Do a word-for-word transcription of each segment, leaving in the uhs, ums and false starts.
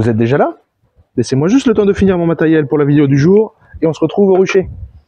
Vous êtes déjà là? Laissez-moi juste le temps de finir mon matériel pour la vidéo du jour et on se retrouve au rucher.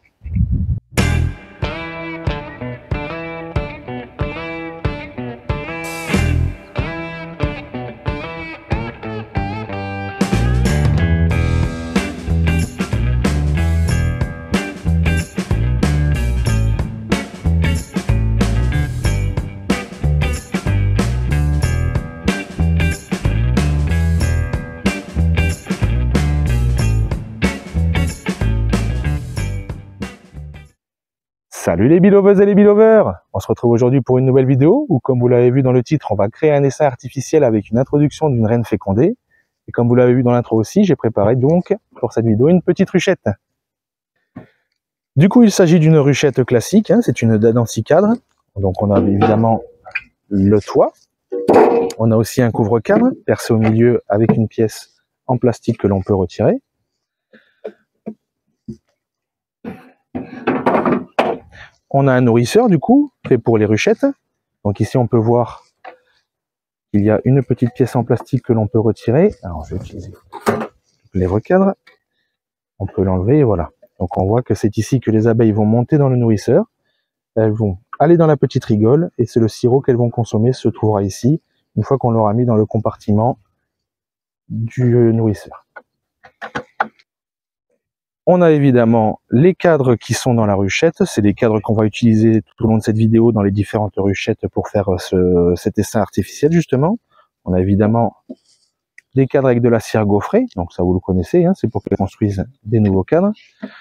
Salut les biloveuses et les biloveurs! On se retrouve aujourd'hui pour une nouvelle vidéo où, comme vous l'avez vu dans le titre, on va créer un essaim artificiel avec une introduction d'une reine fécondée. Et comme vous l'avez vu dans l'intro aussi, j'ai préparé donc pour cette vidéo une petite ruchette. Du coup, il s'agit d'une ruchette classique, hein, c'est une dade en six cadres. Donc on a évidemment le toit. On a aussi un couvre-cadre percé au milieu avec une pièce en plastique que l'on peut retirer. On a un nourrisseur du coup, fait pour les ruchettes. Donc ici on peut voir qu'il y a une petite pièce en plastique que l'on peut retirer. Alors je vais utiliser les recadres. On peut l'enlever et voilà. Donc on voit que c'est ici que les abeilles vont monter dans le nourrisseur. Elles vont aller dans la petite rigole et c'est le sirop qu'elles vont consommer se trouvera ici, une fois qu'on l'aura mis dans le compartiment du nourrisseur. On a évidemment les cadres qui sont dans la ruchette, c'est les cadres qu'on va utiliser tout au long de cette vidéo dans les différentes ruchettes pour faire ce, cet essaim artificiel justement. On a évidemment des cadres avec de la cire gaufrée, donc ça vous le connaissez, hein, c'est pour qu'elles construisent des nouveaux cadres.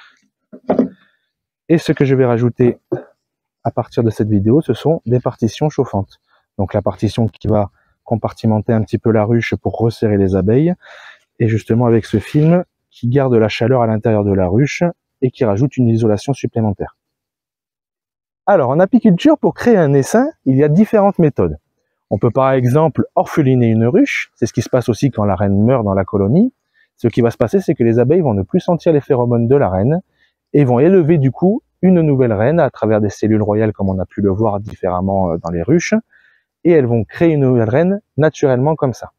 Et ce que je vais rajouter à partir de cette vidéo, ce sont des partitions chauffantes. Donc la partition qui va compartimenter un petit peu la ruche pour resserrer les abeilles, et justement avec ce film qui garde la chaleur à l'intérieur de la ruche et qui rajoute une isolation supplémentaire. Alors, en apiculture, pour créer un essaim, il y a différentes méthodes. On peut par exemple orpheliner une ruche, c'est ce qui se passe aussi quand la reine meurt dans la colonie. Ce qui va se passer, c'est que les abeilles vont ne plus sentir les phéromones de la reine et vont élever du coup une nouvelle reine à travers des cellules royales comme on a pu le voir différemment dans les ruches, et elles vont créer une nouvelle reine naturellement comme ça.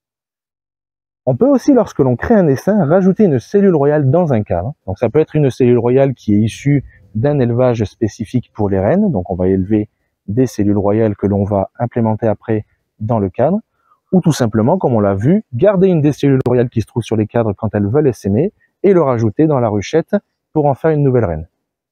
On peut aussi, lorsque l'on crée un essaim, rajouter une cellule royale dans un cadre. Donc ça peut être une cellule royale qui est issue d'un élevage spécifique pour les reines. Donc on va élever des cellules royales que l'on va implémenter après dans le cadre. Ou tout simplement, comme on l'a vu, garder une des cellules royales qui se trouvent sur les cadres quand elles veulent essaimer et le rajouter dans la ruchette pour en faire une nouvelle reine.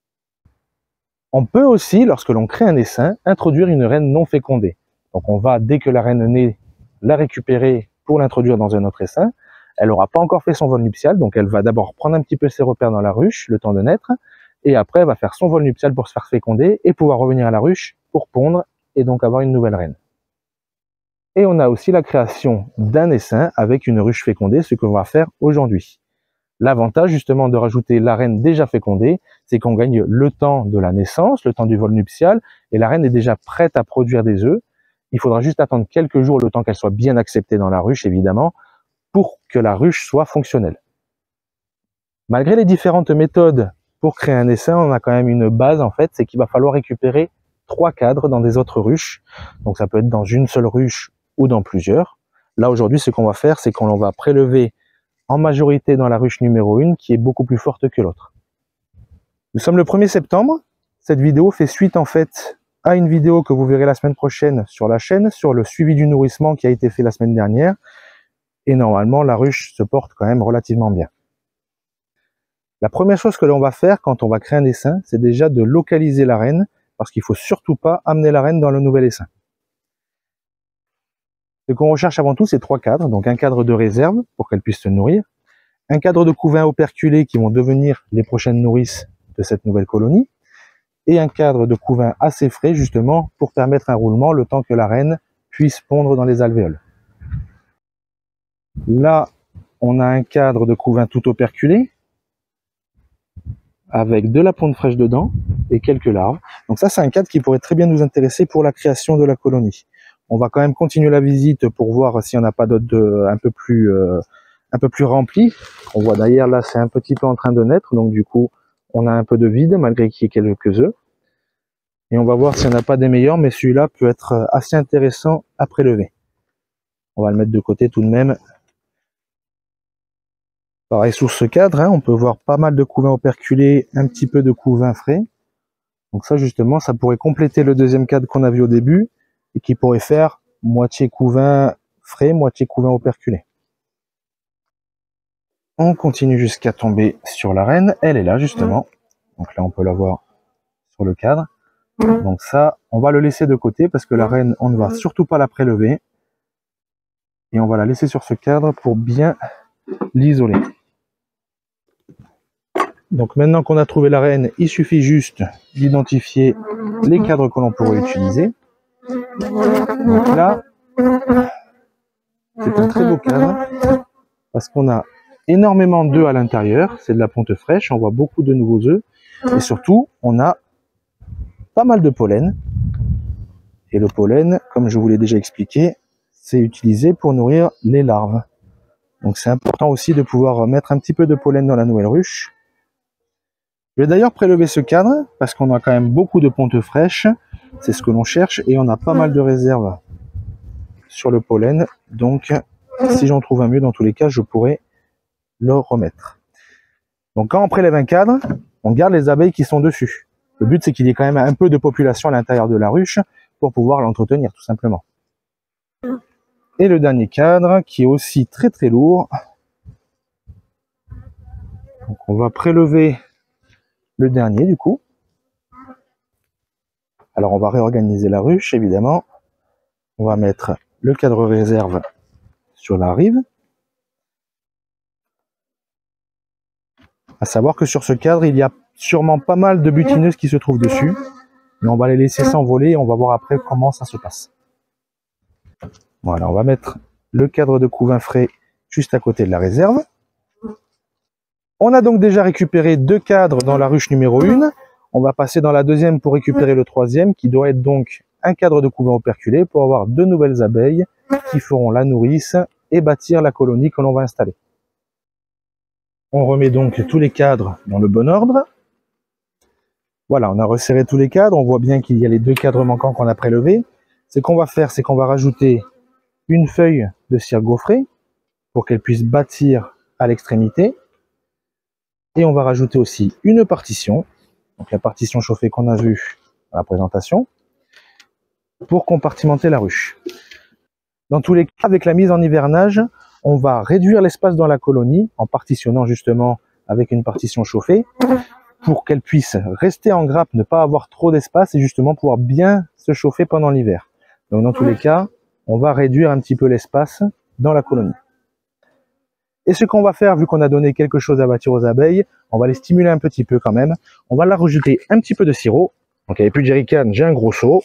On peut aussi, lorsque l'on crée un essaim, introduire une reine non fécondée. Donc on va, dès que la reine naît, la récupérer pour l'introduire dans un autre essaim. Elle n'aura pas encore fait son vol nuptial, donc elle va d'abord prendre un petit peu ses repères dans la ruche, le temps de naître, et après elle va faire son vol nuptial pour se faire féconder et pouvoir revenir à la ruche pour pondre et donc avoir une nouvelle reine. Et on a aussi la création d'un essaim avec une ruche fécondée, ce qu'on va faire aujourd'hui. L'avantage justement de rajouter la reine déjà fécondée, c'est qu'on gagne le temps de la naissance, le temps du vol nuptial, et la reine est déjà prête à produire des œufs. Il faudra juste attendre quelques jours, le temps qu'elle soit bien acceptée dans la ruche, évidemment, pour que la ruche soit fonctionnelle. Malgré les différentes méthodes pour créer un essaim, on a quand même une base, en fait, c'est qu'il va falloir récupérer trois cadres dans des autres ruches. Donc ça peut être dans une seule ruche ou dans plusieurs. Là, aujourd'hui, ce qu'on va faire, c'est qu'on va prélever en majorité dans la ruche numéro un, qui est beaucoup plus forte que l'autre. Nous sommes le premier septembre. Cette vidéo fait suite, en fait, à une vidéo que vous verrez la semaine prochaine sur la chaîne, sur le suivi du nourrissement qui a été fait la semaine dernière. Et normalement, la ruche se porte quand même relativement bien. La première chose que l'on va faire quand on va créer un essaim, c'est déjà de localiser la reine, parce qu'il ne faut surtout pas amener la reine dans le nouvel essaim. Ce qu'on recherche avant tout, c'est trois cadres. Donc un cadre de réserve, pour qu'elle puisse se nourrir. Un cadre de couvain operculés qui vont devenir les prochaines nourrices de cette nouvelle colonie. Et un cadre de couvain assez frais, justement, pour permettre un roulement le temps que la reine puisse pondre dans les alvéoles. Là, on a un cadre de couvain tout operculé, avec de la ponte fraîche dedans, et quelques larves. Donc ça, c'est un cadre qui pourrait très bien nous intéresser pour la création de la colonie. On va quand même continuer la visite pour voir s'il n'y en a pas d'autres un peu plus euh, un peu plus remplis. On voit d'ailleurs, là, c'est un petit peu en train de naître, donc du coup, on a un peu de vide, malgré qu'il y ait quelques œufs. Et on va voir s'il n'y en a pas des meilleurs, mais celui-là peut être assez intéressant à prélever. On va le mettre de côté tout de même. Pareil sur ce cadre, hein, on peut voir pas mal de couvains operculés, un petit peu de couvains frais. Donc ça justement, ça pourrait compléter le deuxième cadre qu'on a vu au début et qui pourrait faire moitié couvain frais, moitié couvain operculé. On continue jusqu'à tomber sur la reine, elle est là justement. Donc là on peut la voir sur le cadre. Donc ça, on va le laisser de côté parce que la reine, on ne va surtout pas la prélever. Et on va la laisser sur ce cadre pour bien l'isoler. Donc maintenant qu'on a trouvé la reine, il suffit juste d'identifier les cadres que l'on pourrait utiliser. Donc là, c'est un très beau cadre parce qu'on a énormément d'œufs à l'intérieur. C'est de la ponte fraîche, on voit beaucoup de nouveaux œufs. Et surtout, on a pas mal de pollen. Et le pollen, comme je vous l'ai déjà expliqué, c'est utilisé pour nourrir les larves. Donc c'est important aussi de pouvoir mettre un petit peu de pollen dans la nouvelle ruche. Je vais d'ailleurs prélever ce cadre parce qu'on a quand même beaucoup de pontes fraîches, c'est ce que l'on cherche, et on a pas mal de réserves sur le pollen, donc si j'en trouve un mieux, dans tous les cas, je pourrais le remettre. Donc quand on prélève un cadre, on garde les abeilles qui sont dessus. Le but c'est qu'il y ait quand même un peu de population à l'intérieur de la ruche pour pouvoir l'entretenir tout simplement. Et le dernier cadre qui est aussi très très lourd. Donc on va prélever le dernier du coup. Alors on va réorganiser la ruche évidemment. On va mettre le cadre réserve sur la rive. À savoir que sur ce cadre, il y a sûrement pas mal de butineuses qui se trouvent dessus. Mais on va les laisser s'envoler et on va voir après comment ça se passe. Voilà, on va mettre le cadre de couvain frais juste à côté de la réserve. On a donc déjà récupéré deux cadres dans la ruche numéro un. On va passer dans la deuxième pour récupérer le troisième, qui doit être donc un cadre de couvain operculé pour avoir deux nouvelles abeilles qui feront la nourrice et bâtir la colonie que l'on va installer. On remet donc tous les cadres dans le bon ordre. Voilà, on a resserré tous les cadres. On voit bien qu'il y a les deux cadres manquants qu'on a prélevés. Ce qu'on va faire, c'est qu'on va rajouter une feuille de cire gaufrée pour qu'elle puisse bâtir à l'extrémité. Et on va rajouter aussi une partition, donc la partition chauffée qu'on a vue dans la présentation, pour compartimenter la ruche. Dans tous les cas, avec la mise en hivernage, on va réduire l'espace dans la colonie en partitionnant justement avec une partition chauffée pour qu'elle puisse rester en grappe, ne pas avoir trop d'espace et justement pouvoir bien se chauffer pendant l'hiver. Donc dans tous les cas, on va réduire un petit peu l'espace dans la colonie. Et ce qu'on va faire, vu qu'on a donné quelque chose à bâtir aux abeilles, on va les stimuler un petit peu quand même. On va leur rajouter un petit peu de sirop. Donc il n'y avait plus de jerrycan, j'ai un gros seau.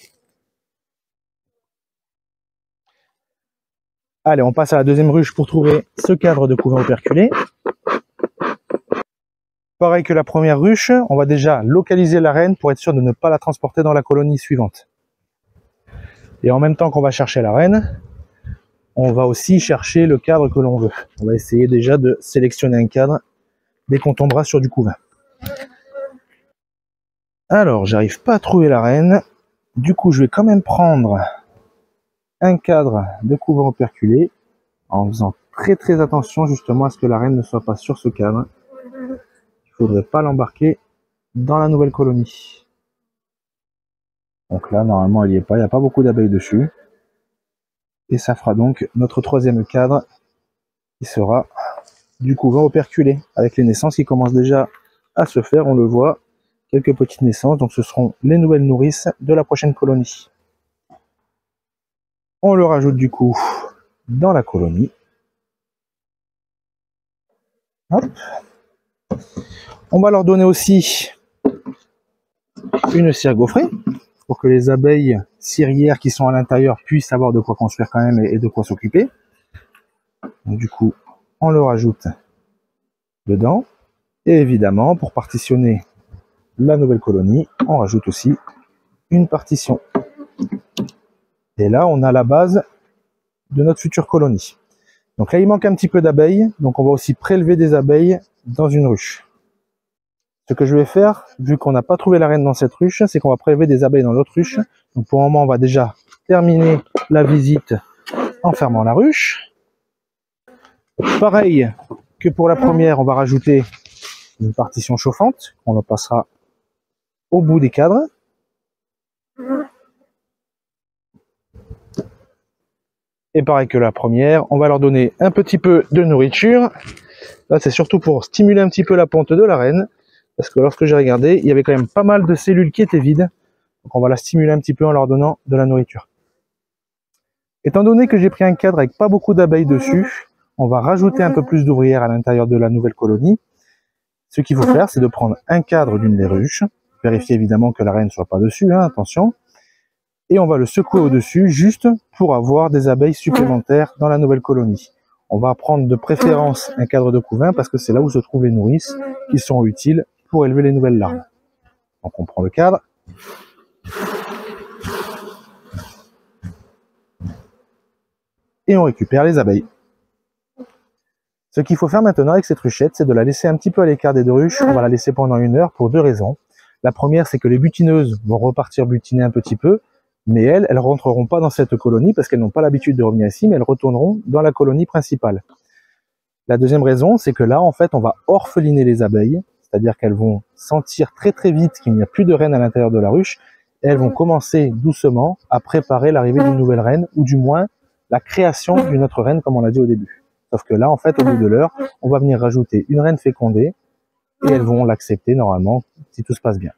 Allez, on passe à la deuxième ruche pour trouver ce cadre de couvain operculé. Pareil que la première ruche, on va déjà localiser la reine pour être sûr de ne pas la transporter dans la colonie suivante. Et en même temps qu'on va chercher la reine, on va aussi chercher le cadre que l'on veut. On va essayer déjà de sélectionner un cadre dès qu'on tombera sur du couvain. Alors, j'arrive pas à trouver la reine. Du coup, je vais quand même prendre un cadre de couvain operculé en faisant très très attention justement à ce que la reine ne soit pas sur ce cadre. Il ne faudrait pas l'embarquer dans la nouvelle colonie. Donc là, normalement, elle n'y est pas. Il n'y a pas beaucoup d'abeilles dessus. Et ça fera donc notre troisième cadre qui sera du couvain operculé avec les naissances qui commencent déjà à se faire, on le voit, quelques petites naissances, donc ce seront les nouvelles nourrices de la prochaine colonie. On le rajoute du coup dans la colonie. Hop. On va leur donner aussi une cire gaufrée pour que les abeilles cirières qui sont à l'intérieur puissent avoir de quoi construire quand même et de quoi s'occuper. Du coup, on le rajoute dedans. Et évidemment, pour partitionner la nouvelle colonie, on rajoute aussi une partition. Et là, on a la base de notre future colonie. Donc là, il manque un petit peu d'abeilles, donc on va aussi prélever des abeilles dans une ruche. Ce que je vais faire, vu qu'on n'a pas trouvé la reine dans cette ruche, c'est qu'on va prélever des abeilles dans l'autre ruche. Donc pour le moment, on va déjà terminer la visite en fermant la ruche. Pareil que pour la première, on va rajouter une partition chauffante. On la passera au bout des cadres. Et pareil que la première, on va leur donner un petit peu de nourriture. Là, c'est surtout pour stimuler un petit peu la ponte de la reine. Parce que lorsque j'ai regardé, il y avait quand même pas mal de cellules qui étaient vides. Donc on va la stimuler un petit peu en leur donnant de la nourriture. Étant donné que j'ai pris un cadre avec pas beaucoup d'abeilles dessus, on va rajouter un peu plus d'ouvrières à l'intérieur de la nouvelle colonie. Ce qu'il faut faire, c'est de prendre un cadre d'une des ruches, vérifier évidemment que la reine ne soit pas dessus, hein, attention, et on va le secouer au-dessus juste pour avoir des abeilles supplémentaires dans la nouvelle colonie. On va prendre de préférence un cadre de couvain parce que c'est là où se trouvent les nourrices qui sont utiles pour élever les nouvelles larves. Donc on prend le cadre. Et on récupère les abeilles. Ce qu'il faut faire maintenant avec cette ruchette, c'est de la laisser un petit peu à l'écart des deux ruches. On va la laisser pendant une heure pour deux raisons. La première, c'est que les butineuses vont repartir butiner un petit peu, mais elles, elles rentreront pas dans cette colonie parce qu'elles n'ont pas l'habitude de revenir ici, mais elles retourneront dans la colonie principale. La deuxième raison, c'est que là, en fait, on va orpheliner les abeilles, c'est-à-dire qu'elles vont sentir très très vite qu'il n'y a plus de reine à l'intérieur de la ruche, et elles vont commencer doucement à préparer l'arrivée d'une nouvelle reine, ou du moins la création d'une autre reine, comme on l'a dit au début. Sauf que là, en fait, au bout de l'heure, on va venir rajouter une reine fécondée, et elles vont l'accepter normalement, si tout se passe bien.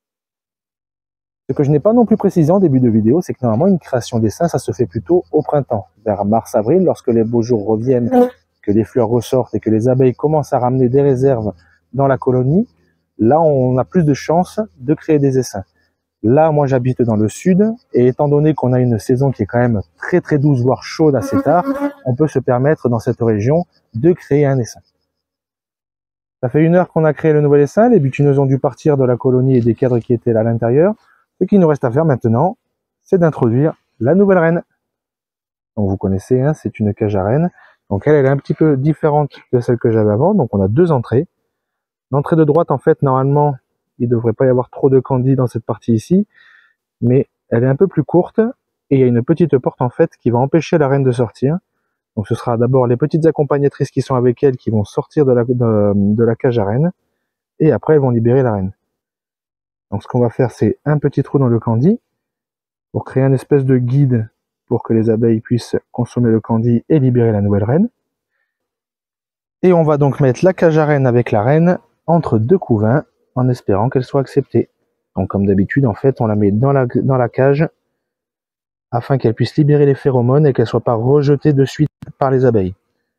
Ce que je n'ai pas non plus précisé en début de vidéo, c'est que normalement, une création d'essaim, ça se fait plutôt au printemps, vers mars-avril, lorsque les beaux jours reviennent, que les fleurs ressortent et que les abeilles commencent à ramener des réserves dans la colonie. Là, on a plus de chances de créer des essaims. Là, moi, j'habite dans le sud, et étant donné qu'on a une saison qui est quand même très très douce, voire chaude assez tard, on peut se permettre dans cette région de créer un essaim. Ça fait une heure qu'on a créé le nouvel essaim, les butineuses ont dû partir de la colonie et des cadres qui étaient là à l'intérieur. Ce qu'il nous reste à faire maintenant, c'est d'introduire la nouvelle reine. Donc vous connaissez, hein, c'est une cage à reine. Donc elle, elle est un petit peu différente de celle que j'avais avant, donc on a deux entrées. L'entrée de droite, en fait, normalement, il ne devrait pas y avoir trop de candidats dans cette partie ici, mais elle est un peu plus courte, et il y a une petite porte, en fait, qui va empêcher la reine de sortir. Donc ce sera d'abord les petites accompagnatrices qui sont avec elle qui vont sortir de la, de, de la cage à reine, et après elles vont libérer la reine. Donc ce qu'on va faire, c'est un petit trou dans le candy, pour créer un espèce de guide pour que les abeilles puissent consommer le candy et libérer la nouvelle reine. Et on va donc mettre la cage à reine avec la reine entre deux couvains, en espérant qu'elle soit acceptée. Donc comme d'habitude, en fait, on la met dans la, dans la cage, afin qu'elle puisse libérer les phéromones et qu'elle ne soit pas rejetée de suite par les abeilles.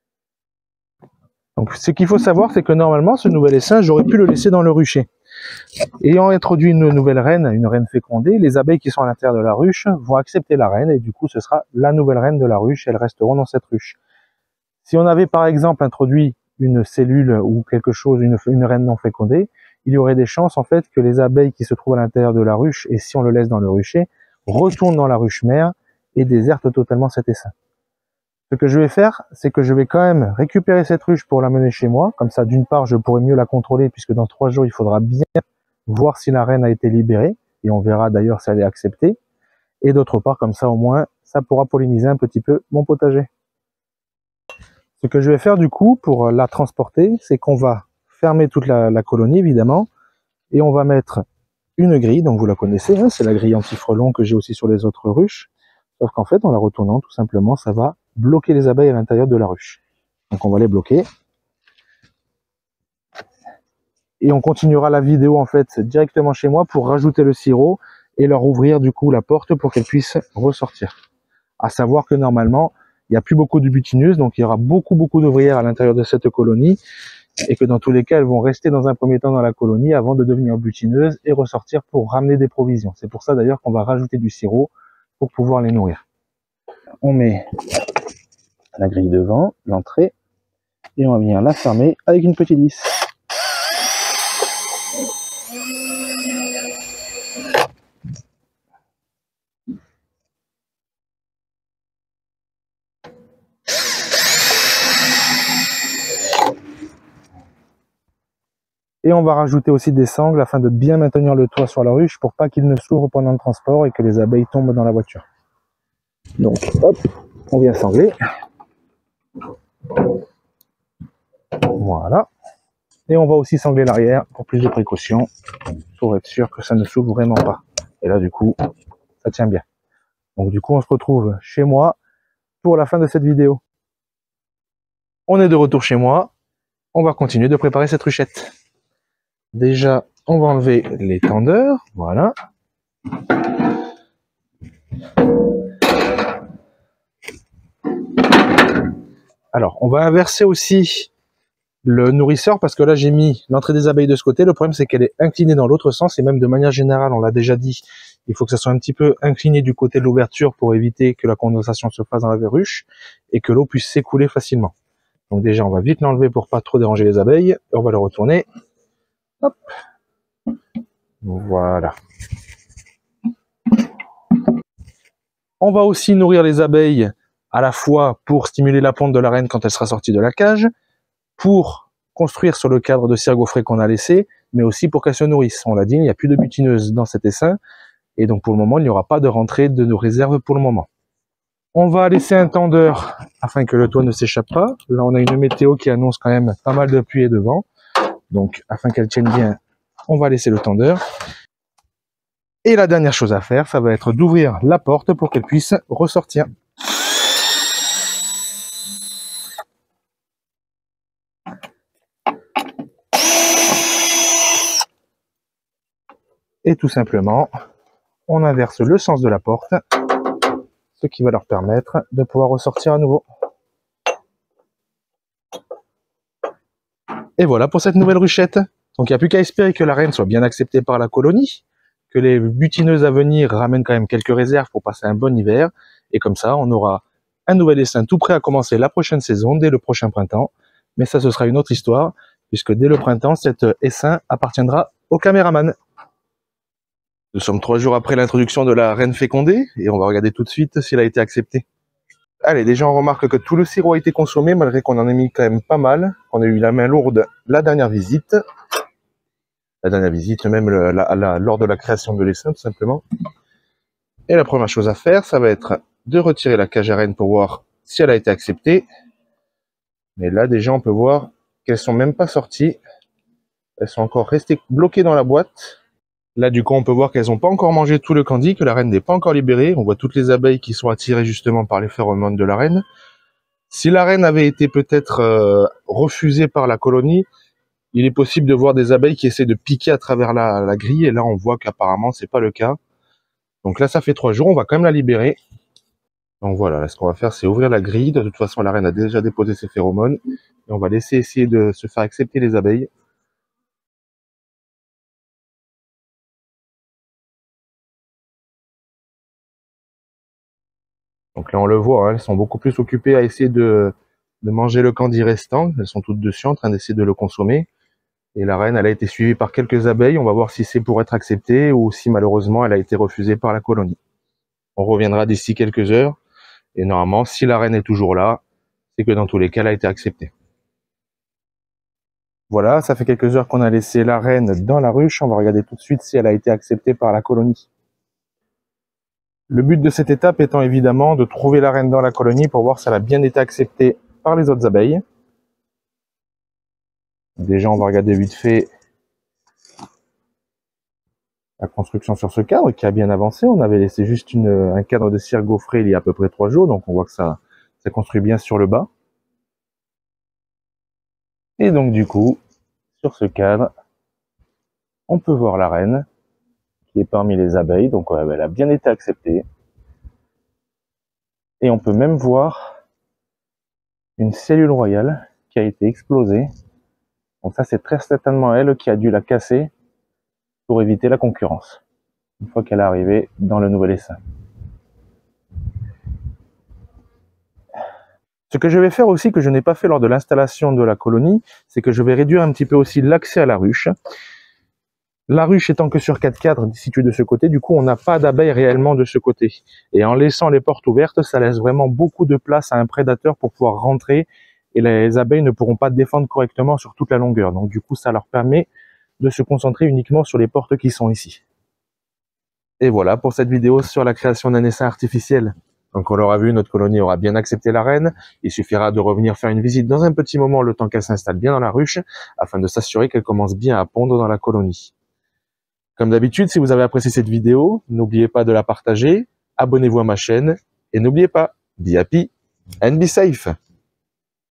Donc ce qu'il faut savoir, c'est que normalement, ce nouvel essaim, j'aurais pu le laisser dans le rucher. Ayant introduit une nouvelle reine, une reine fécondée, les abeilles qui sont à l'intérieur de la ruche vont accepter la reine, et du coup, ce sera la nouvelle reine de la ruche, elles resteront dans cette ruche. Si on avait par exemple introduit une cellule ou quelque chose, une, une reine non fécondée, il y aurait des chances en fait que les abeilles qui se trouvent à l'intérieur de la ruche, et si on le laisse dans le rucher, retournent dans la ruche mère et désertent totalement cet essaim. Ce que je vais faire, c'est que je vais quand même récupérer cette ruche pour l'amener chez moi. Comme ça, d'une part, je pourrai mieux la contrôler, puisque dans trois jours, il faudra bien voir si la reine a été libérée, et on verra d'ailleurs si elle est acceptée. Et d'autre part, comme ça, au moins, ça pourra polliniser un petit peu mon potager. Ce que je vais faire du coup, pour la transporter, c'est qu'on va fermer toute la, la colonie, évidemment, et on va mettre une grille, donc vous la connaissez, hein, c'est la grille anti-frelon que j'ai aussi sur les autres ruches. Sauf qu'en fait, en la retournant, tout simplement, ça va bloquer les abeilles à l'intérieur de la ruche. Donc on va les bloquer. Et on continuera la vidéo en fait directement chez moi pour rajouter le sirop et leur ouvrir du coup la porte pour qu'elles puissent ressortir. À savoir que normalement, il n'y a plus beaucoup de butineuses, donc il y aura beaucoup beaucoup d'ouvrières à l'intérieur de cette colonie, et que dans tous les cas, elles vont rester dans un premier temps dans la colonie avant de devenir butineuses et ressortir pour ramener des provisions. C'est pour ça d'ailleurs qu'on va rajouter du sirop pour pouvoir les nourrir. On met la grille devant, l'entrée, et on va venir la fermer avec une petite vis. Et on va rajouter aussi des sangles afin de bien maintenir le toit sur la ruche pour pas qu'il ne s'ouvre pendant le transport et que les abeilles tombent dans la voiture. Donc hop, on vient sangler. Voilà. Et on va aussi sangler l'arrière pour plus de précaution, pour être sûr que ça ne s'ouvre vraiment pas. Et là, du coup, ça tient bien. Donc du coup, on se retrouve chez moi pour la fin de cette vidéo. On est de retour chez moi. On va continuer de préparer cette ruchette. Déjà, on va enlever les tendeurs. Voilà. Alors, on va inverser aussi le nourrisseur parce que là, j'ai mis l'entrée des abeilles de ce côté. Le problème, c'est qu'elle est inclinée dans l'autre sens et même de manière générale, on l'a déjà dit, il faut que ça soit un petit peu incliné du côté de l'ouverture pour éviter que la condensation se fasse dans la ruche et que l'eau puisse s'écouler facilement. Donc déjà, on va vite l'enlever pour pas trop déranger les abeilles. Et on va le retourner. Hop. Voilà. On va aussi nourrir les abeilles à la fois pour stimuler la ponte de la reine quand elle sera sortie de la cage, pour construire sur le cadre de cire gaufrée qu'on a laissé, mais aussi pour qu'elle se nourrisse. On l'a dit, il n'y a plus de butineuses dans cet essaim, et donc pour le moment, il n'y aura pas de rentrée de nos réserves pour le moment. On va laisser un tendeur afin que le toit ne s'échappe pas. Là, on a une météo qui annonce quand même pas mal de pluie et de vent, donc afin qu'elle tienne bien, on va laisser le tendeur. Et la dernière chose à faire, ça va être d'ouvrir la porte pour qu'elle puisse ressortir. Et tout simplement, on inverse le sens de la porte, ce qui va leur permettre de pouvoir ressortir à nouveau. Et voilà pour cette nouvelle ruchette. Donc il n'y a plus qu'à espérer que la reine soit bien acceptée par la colonie, que les butineuses à venir ramènent quand même quelques réserves pour passer un bon hiver, et comme ça on aura un nouvel essaim tout prêt à commencer la prochaine saison, dès le prochain printemps. Mais ça, ce sera une autre histoire, puisque dès le printemps, cet essaim appartiendra au caméraman. Nous sommes trois jours après l'introduction de la reine fécondée, et on va regarder tout de suite si elle a été acceptée. Allez, déjà on remarque que tout le sirop a été consommé, malgré qu'on en ait mis quand même pas mal. On a eu la main lourde la dernière visite. La dernière visite, même le, la, la, lors de la création de l'essaim, tout simplement. Et la première chose à faire, ça va être de retirer la cage à reine pour voir si elle a été acceptée. Mais là, déjà, on peut voir qu'elles sont même pas sorties. Elles sont encore restées bloquées dans la boîte. Là, du coup, on peut voir qu'elles n'ont pas encore mangé tout le candy, que la reine n'est pas encore libérée. On voit toutes les abeilles qui sont attirées justement par les phéromones de la reine. Si la reine avait été peut-être euh, refusée par la colonie, il est possible de voir des abeilles qui essaient de piquer à travers la, la grille. Et là, on voit qu'apparemment, c'est pas le cas. Donc là, ça fait trois jours. On va quand même la libérer. Donc voilà, là, ce qu'on va faire, c'est ouvrir la grille. De toute façon, la reine a déjà déposé ses phéromones. Et on va laisser essayer de se faire accepter les abeilles. Donc là, on le voit, hein, elles sont beaucoup plus occupées à essayer de, de manger le candy restant. Elles sont toutes dessus en train d'essayer de le consommer. Et la reine, elle a été suivie par quelques abeilles. On va voir si c'est pour être acceptée ou si malheureusement, elle a été refusée par la colonie. On reviendra d'ici quelques heures. Et normalement, si la reine est toujours là, c'est que dans tous les cas, elle a été acceptée. Voilà, ça fait quelques heures qu'on a laissé la reine dans la ruche. On va regarder tout de suite si elle a été acceptée par la colonie. Le but de cette étape étant évidemment de trouver la reine dans la colonie pour voir si elle a bien été acceptée par les autres abeilles. Déjà, on va regarder vite fait la construction sur ce cadre qui a bien avancé. On avait laissé juste une, un cadre de cire gaufrée il y a à peu près trois jours, donc on voit que ça, ça construit bien sur le bas. Et donc du coup, sur ce cadre, on peut voir la reine qui est parmi les abeilles, donc elle a bien été acceptée. Et on peut même voir une cellule royale qui a été explosée. Donc ça, c'est très certainement elle qui a dû la casser pour éviter la concurrence, une fois qu'elle est arrivée dans le nouvel essaim. Ce que je vais faire aussi, que je n'ai pas fait lors de l'installation de la colonie, c'est que je vais réduire un petit peu aussi l'accès à la ruche. La ruche étant que sur quatre cadres situés de ce côté, du coup on n'a pas d'abeilles réellement de ce côté. Et en laissant les portes ouvertes, ça laisse vraiment beaucoup de place à un prédateur pour pouvoir rentrer et les abeilles ne pourront pas défendre correctement sur toute la longueur. Donc du coup ça leur permet de se concentrer uniquement sur les portes qui sont ici. Et voilà pour cette vidéo sur la création d'un essaim artificiel. Donc on l'aura vu, notre colonie aura bien accepté la reine. Il suffira de revenir faire une visite dans un petit moment, le temps qu'elle s'installe bien dans la ruche, afin de s'assurer qu'elle commence bien à pondre dans la colonie. Comme d'habitude, si vous avez apprécié cette vidéo, n'oubliez pas de la partager, abonnez-vous à ma chaîne, et n'oubliez pas, be happy and be safe.